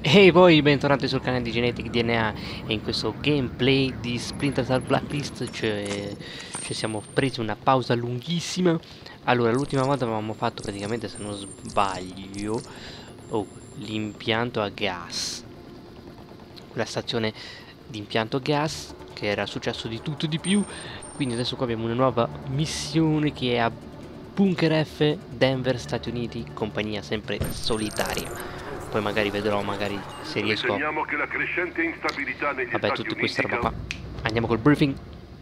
E poi bentornati sul canale di Genetic DNA e in questo gameplay di Splinter Cell Blacklist ci siamo presi una pausa lunghissima. Allora, l'ultima volta avevamo fatto praticamente, se non sbaglio, l'impianto a gas, quella stazione di impianto gas che era successo di tutto e di più. Quindi adesso qua abbiamo una nuova missione che è a Bunker F, Denver, Stati Uniti, compagnia sempre solitaria. Poi magari vedrò, magari se riesco. Riteniamo che la crescente instabilità negli Vabbè, Stati tutte Uniti queste roba qua. Andiamo col briefing.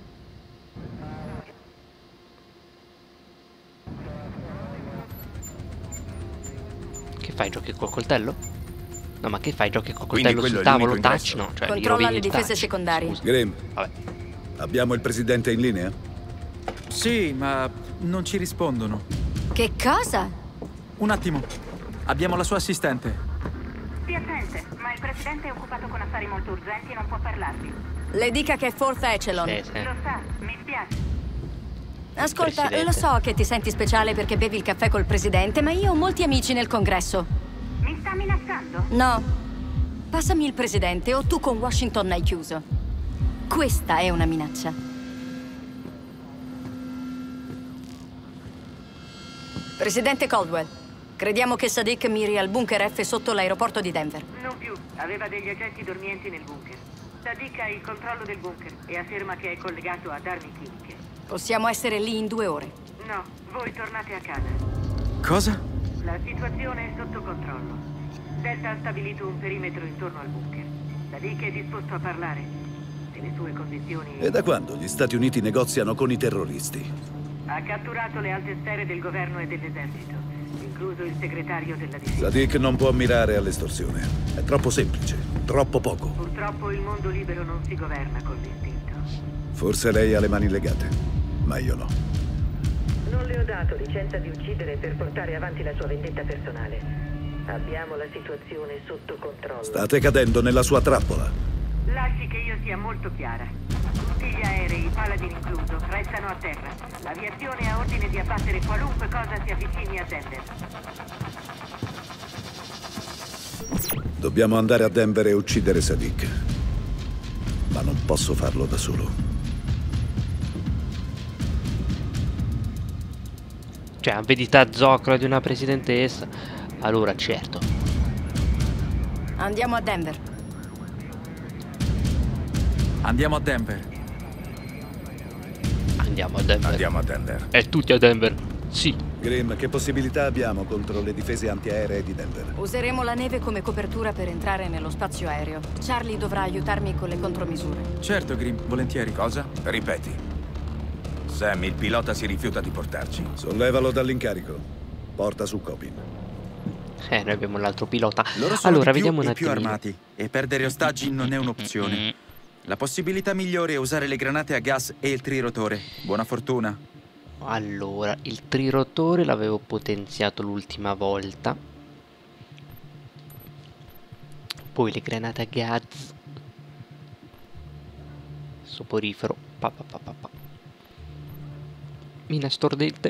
Che fai, giochi col coltello? No, ma che fai, giochi col coltello sul tavolo? Touch? No, cioè controlla le difese secondarie. Grim, Vabbè. abbiamo il presidente in linea? Sì, ma non ci rispondono. Che cosa? Un attimo. Abbiamo la sua assistente. Stia attente, ma il presidente è occupato con affari molto urgenti e non può parlarvi. Le dica che è Fourth Echelon. Sì. Lo sa, mi spiace. Ascolta, Presidente. lo so che ti senti speciale perché bevi il caffè col presidente, ma io ho molti amici nel congresso. Mi sta minacciando? No. Passami il presidente o tu con Washington hai chiuso. Questa è una minaccia. Presidente Caldwell, crediamo che Sadiq miri al bunker F sotto l'aeroporto di Denver. Non più, aveva degli agenti dormienti nel bunker. Sadiq ha il controllo del bunker e afferma che è collegato ad armi chimiche. Possiamo essere lì in 2 ore. No, voi tornate a casa. Cosa? La situazione è sotto controllo. Delta ha stabilito un perimetro intorno al bunker. Sadiq è disposto a parlare. Se le sue condizioni... E da quando gli Stati Uniti negoziano con i terroristi? Ha catturato le alte sfere del governo e dell'esercito, incluso il segretario della difesa. Sadiq non può mirare all'estorsione. È troppo semplice, troppo poco. Purtroppo il mondo libero non si governa con l'istinto. Forse lei ha le mani legate, ma io no. Non le ho dato licenza di uccidere per portare avanti la sua vendetta personale. Abbiamo la situazione sotto controllo. State cadendo nella sua trappola. Lasci che io sia molto chiara. Tutti gli aerei, Paladin incluso, restano a terra. L'aviazione ha ordine di abbattere qualunque cosa si avvicini a Denver. Dobbiamo andare a Denver e uccidere Sadiq. Ma non posso farlo da solo. Cioè, avidità zoccola di una presidentessa. Allora, certo. Andiamo a Denver. Andiamo a Denver. Andiamo a Denver. Andiamo a Denver. E tutti a Denver. Sì. Grim, che possibilità abbiamo contro le difese antiaeree di Denver? Useremo la neve come copertura per entrare nello spazio aereo. Charlie dovrà aiutarmi con le contromisure. Certo, Grim, volentieri. Cosa? Ripeti. Sam, il pilota si rifiuta di portarci. Sollevalo dall'incarico. Porta su Copin. Noi abbiamo l'altro pilota. Loro sono Allora, di più vediamo un e più attimino. armati. E perdere ostaggi non è un'opzione. La possibilità migliore è usare le granate a gas e il trirotore. Buona fortuna. Allora, il trirotore l'avevo potenziato l'ultima volta. Poi le granate a gas. Soporifero. Mina stordente.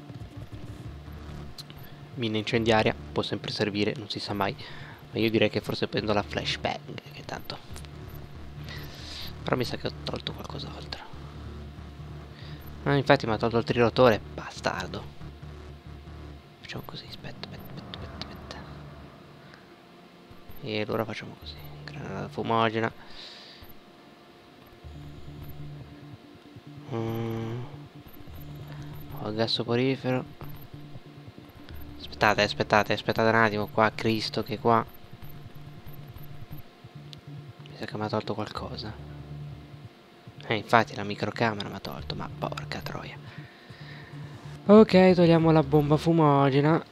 Mina incendiaria. Può sempre servire, non si sa mai. Ma io direi che forse prendo la flashbang, che tanto. Però mi sa che ho tolto qualcos'altro. Infatti mi ha tolto il trirotore. Bastardo. Facciamo così. Aspetta. E allora facciamo così. Granata fumogena. Ho gas soporifero. Aspettate un attimo. Qua Cristo che qua. Mi sa che mi ha tolto qualcosa. Infatti la microcamera mi ha tolto, ma porca troia. Ok, togliamo la bomba fumogena.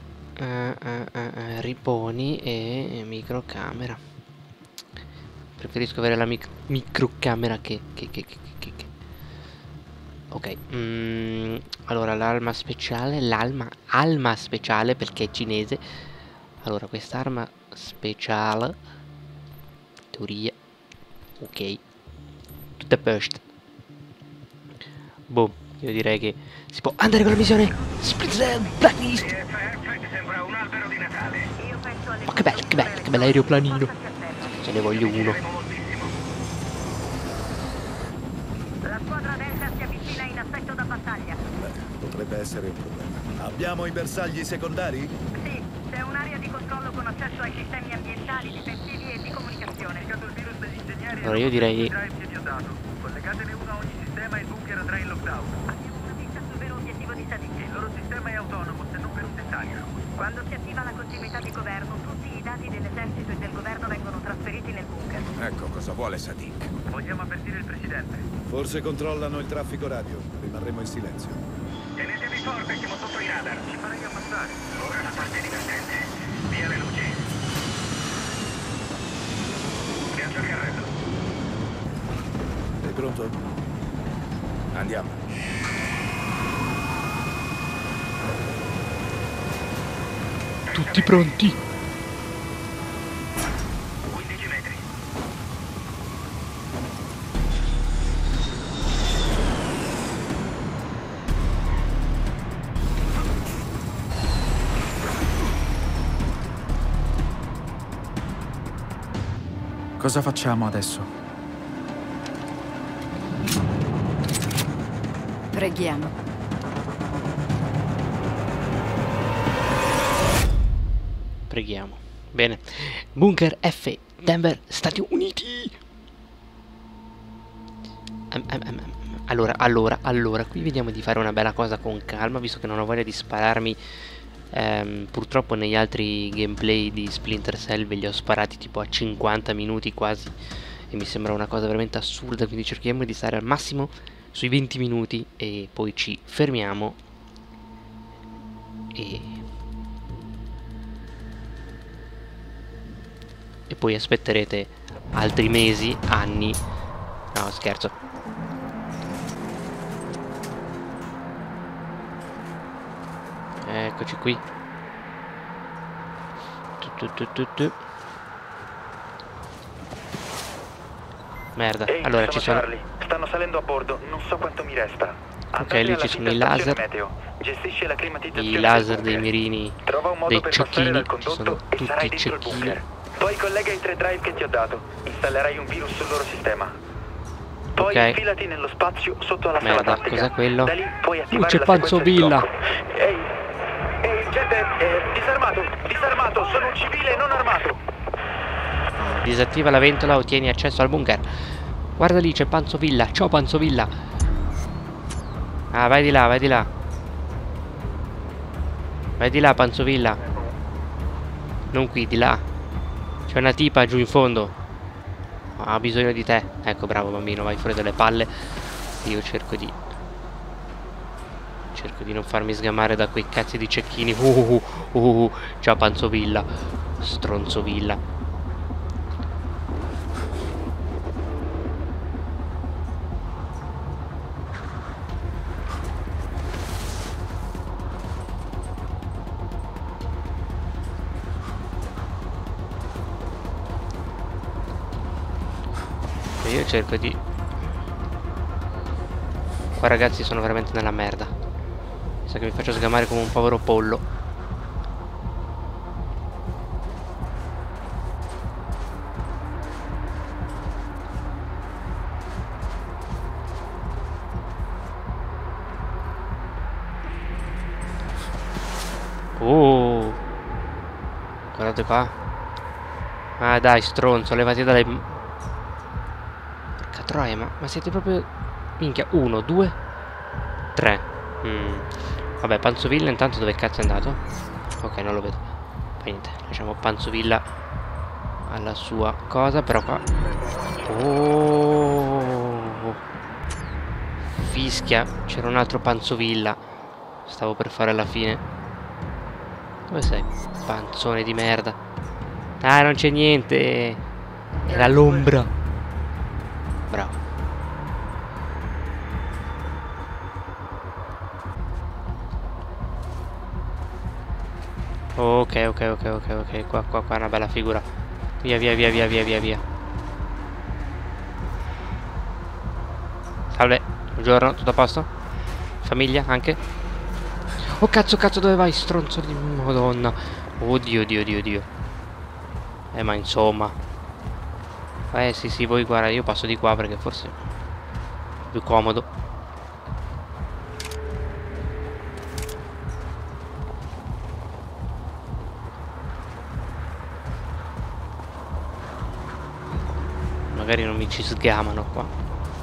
Riponi e microcamera. Preferisco avere la microcamera che. Ok. Allora l'alma speciale. Alma speciale perché è cinese. Allora quest'arma speciale. Teoria. Ok. Tutto a posto. Boh, io direi che si può andare con la missione Splinter Cell Blacklist. sembra un albero di Natale. Io penso alle che bello aeroplanino. Ce ne voglio uno. La squadra Delta si avvicina in assetto da battaglia. Potrebbe essere un problema. Abbiamo i bersagli secondari? Sì, c'è un'area di controllo con accesso ai sistemi ambientali, difensivi e di comunicazione. Allora io direi... Collegatene uno a ogni sistema e il bunker andrà in lockdown. Abbiamo una vista sul vero obiettivo di Sadik. Il loro sistema è autonomo, se non per un dettaglio. Quando si attiva la continuità di governo, tutti i dati dell'esercito e del governo vengono trasferiti nel bunker. Ecco cosa vuole Sadik. Vogliamo avvertire il presidente. Forse controllano il traffico radio. Rimarremo in silenzio. Tenetevi forte, siamo sotto i radar. Ci farei ammazzare. Ora la parte divertente. Via le luci. Viaggio al carrello. Sei pronto? Andiamo. Tutti pronti? 15 metri. Cosa facciamo adesso? Preghiamo. Preghiamo. Bene. Bunker F, Denver, Stati Uniti. Allora, qui vediamo di fare una bella cosa con calma, visto che non ho voglia di spararmi. Purtroppo negli altri gameplay di Splinter Cell ve li ho sparati tipo a 50 minuti quasi, e mi sembra una cosa veramente assurda, quindi cerchiamo di stare al massimo sui 20 minuti e poi ci fermiamo e poi aspetterete altri mesi, anni. No, scherzo. Eccoci qui. Merda. Ehi, allora ci sono... Charlie. Stanno salendo a bordo, non so quanto mi resta. Ok, lì ci sono i laser. Gestisce la climatizzazione I laser del dei bunker. mirini, Trova un modo dei per passare cecchini. dal Ci condotto sono e tutti sarai i dentro il cecchini. bunker. Poi collega i 3 drive che ti ho dato. Installerai un virus sul loro sistema. Poi Ok. infilati nello spazio sotto alla sala Merda, tattica. cos'è quello? Da lì puoi attivare c'è la sequenza di Panzovilla. blocco. Ehi, gente, disarmato, sono un civile non armato. Disattiva la ventola, ottieni accesso al bunker. Guarda lì, c'è Panzovilla. Ciao Panzovilla. Ah, vai di là, vai di là. Vai di là, Panzovilla. Non qui, di là. C'è una tipa giù in fondo. Ha bisogno di te. Ecco, bravo bambino, vai fuori dalle palle. Io cerco di non farmi sgamare da quei cazzi di cecchini. Ciao Panzovilla. Stronzovilla. Io cerco di... Qua ragazzi sono veramente nella merda. Mi sa che mi faccio sgamare come un povero pollo. Guardate qua. Ah dai stronzo, levati dalle... Porca troia, ma siete proprio... Minchia, 1, 2, 3. Vabbè, Panzovilla intanto dove cazzo è andato? Ok, non lo vedo. Poi niente, lasciamo Panzovilla alla sua cosa, però qua... Oh, fischia, c'era un altro Panzovilla. Stavo per fare la fine. Dove sei? Panzone di merda. Ah, non c'è niente. Era l'ombra. Bravo. Ok. Qua è una bella figura. Via. Salve, buongiorno, tutto a posto? Famiglia anche? Oh cazzo, dove vai, stronzo di madonna? Oddio. Ma insomma. Sì sì, voi guarda, io passo di qua perché forse è più comodo. Magari non mi ci sgamano qua.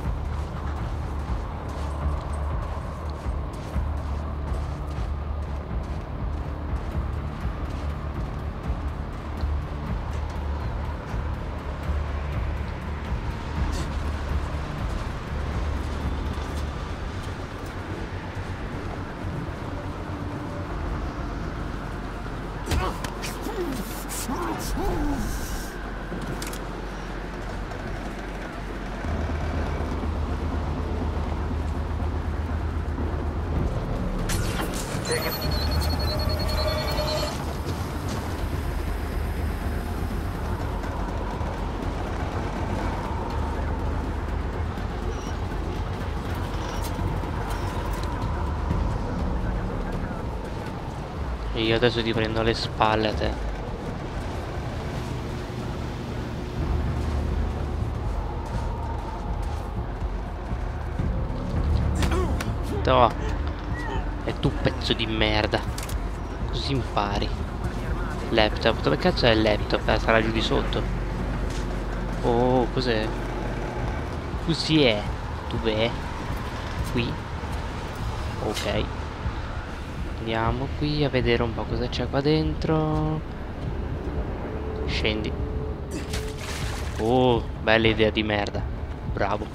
E io adesso ti prendo alle spalle a te. Toh. E tu pezzo di merda. Così impari. Laptop. Dove cazzo è il laptop? Sarà giù di sotto. Oh, cos'è? Così è. Dov'è? Qui. Ok. Andiamo qui a vedere un po' cosa c'è qua dentro. Scendi. Oh, bella idea di merda. Bravo.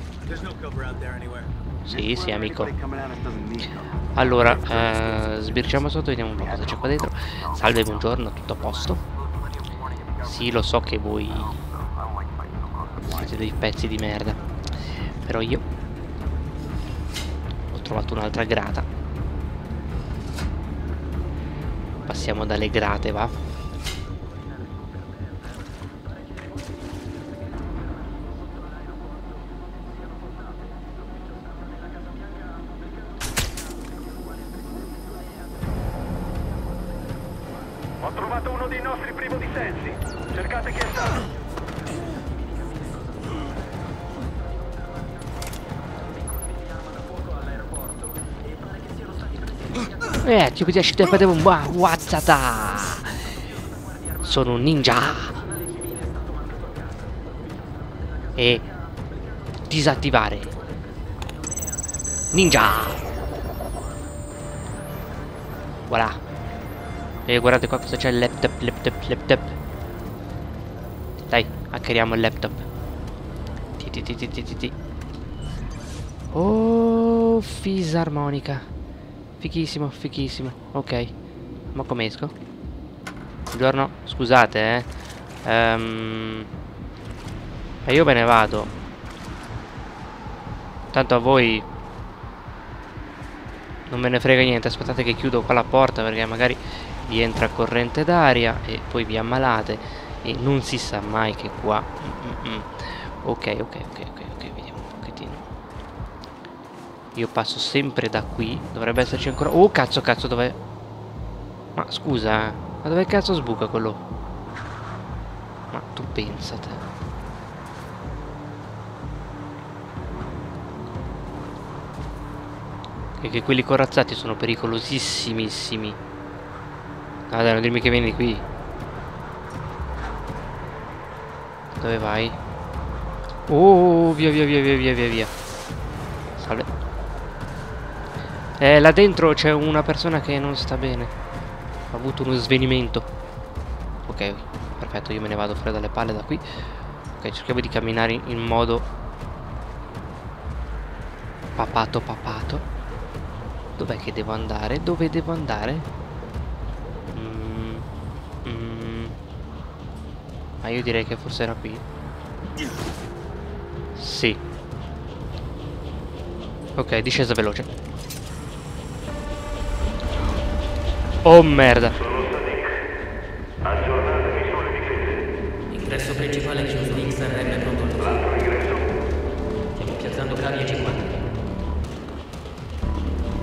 Sì, sì, amico. Allora, sbirciamo sotto, vediamo un po' cosa c'è qua dentro. Salve, buongiorno, tutto a posto? Sì, lo so che voi siete dei pezzi di merda. Però io ho trovato un'altra grata. Passiamo dalle grate, va? Ho trovato uno dei nostri privo di sensi. Cercate chi è stato. Ci riesci a fare un wazzata. Sono un ninja. E disattivare. Ninja. Voilà. E guardate qua cosa c'è, il laptop. Dai, hackeriamo il laptop. Oh, fisarmonica. Fichissimo, fichissimo. Ok. Ma come esco? Buongiorno, scusate, e io me ne vado. Tanto a voi non me ne frega niente. Aspettate che chiudo qua la porta, perché magari vi entra corrente d'aria e poi vi ammalate. E non si sa mai che qua. Ok, vediamo un pochettino. Io passo sempre da qui. Dovrebbe esserci ancora. Oh cazzo, dov'è? Ma scusa, ma dove cazzo sbuca quello? Ma tu pensate. E che quelli corazzati sono pericolosissimissimi. Ah, dai, non dirmi che vieni qui. Dove vai? Oh, via. Salve. Là dentro c'è una persona che non sta bene. Ha avuto uno svenimento. Ok, perfetto, io me ne vado fuori dalle palle da qui. Ok, cerchiamo di camminare in modo papato. Dov'è che devo andare? Dove devo andare? Ma io direi che forse era qui. Sì. Ok, discesa veloce. Oh merda. Aggiornatemi sulle difese. Ingresso principale chiuso, XRM pronto. L'altro ingresso? Stiamo piazzando cavi e 50.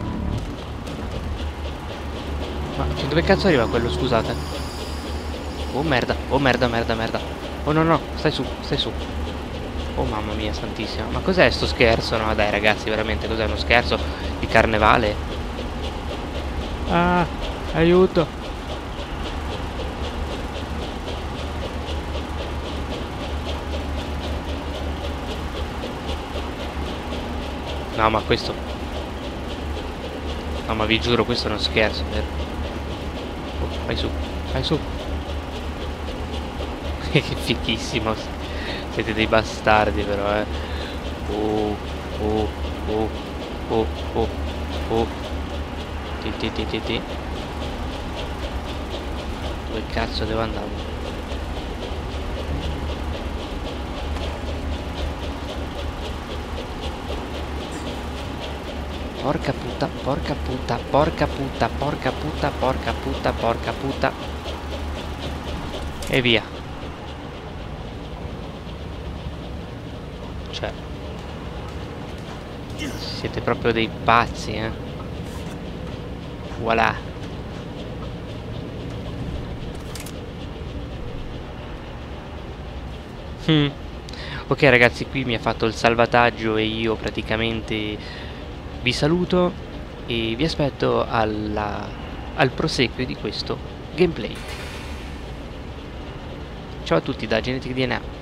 Ma dove cazzo arriva quello, scusate? Oh merda, oh merda, merda, merda. Oh no, no, stai su, stai su. Oh mamma mia santissima. Ma cos'è sto scherzo? No dai ragazzi, veramente cos'è uno scherzo di carnevale? Ah, aiuto. No ma questo... No ma vi giuro questo è uno scherzo, vero? Oh, vai su, vai su. Che fichissimo. Siete dei bastardi però, eh. Oh, oh, oh, oh, oh, oh. Ti. Dove cazzo devo andare? Porca puta, porca puta, porca puta, porca puta, porca puta, porca puta. E via. Cioè, siete proprio dei pazzi, eh. Voilà. Ok ragazzi, qui mi ha fatto il salvataggio e io praticamente vi saluto e vi aspetto al proseguio di questo gameplay. Ciao a tutti da Genetic DNA.